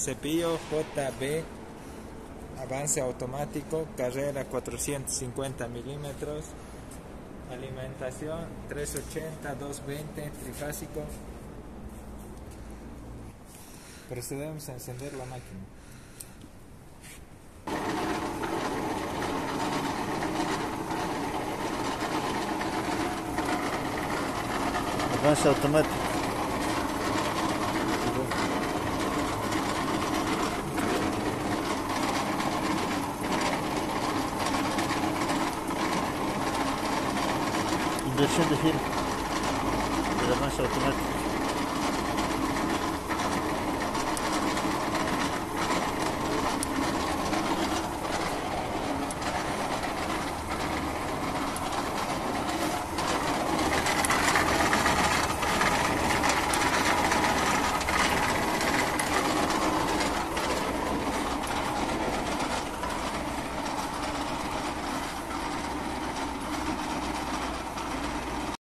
cepillo JB, avance automático, carrera 450 milímetros, alimentación 380, 220, trifásico. Procedemos a encender la máquina. Avance automático. Inversión de giro del avance automático.